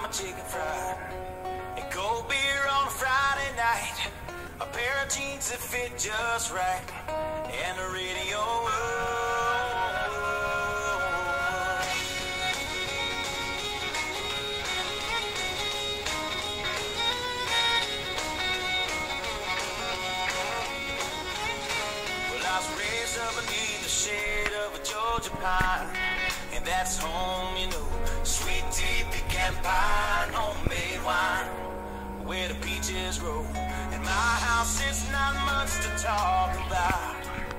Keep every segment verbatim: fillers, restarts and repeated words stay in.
my chicken fried. And cold beer on a Friday night. A pair of jeans that fit just right. And the radio. Well, I was raised up beneath the shade of a Georgia pine. And that's home, you know. Sweet tea, pecan pie, homemade wine. Where the peaches grow. And my house is not much to talk about,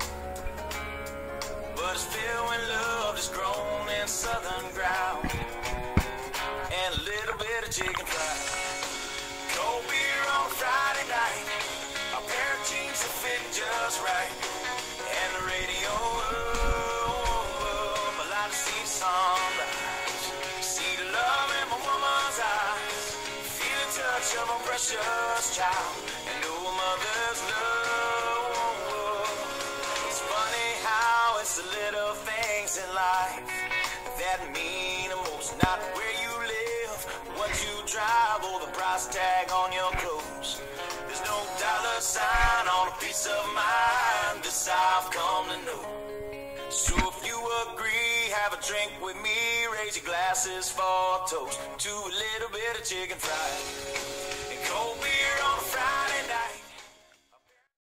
but it's filled with love that's grown in southern ground. And a little bit of chicken fried. Cold beer on a Friday night. A pair of jeans that fit just right. And the radio. Oh, I like to see the sunrise. See the love in my woman's eyes. Feel the touch of a precious child. And know a mother's love. It's funny how it's the little things in life that mean the most. Not where you live, what you drive, or the price tag on your clothes. There's no dollar sign on a piece of mind. This I've come to know. So if you agree, have a drink with me. Raise your glasses for a toast to a little bit of chicken fried and cold beer on a Friday night.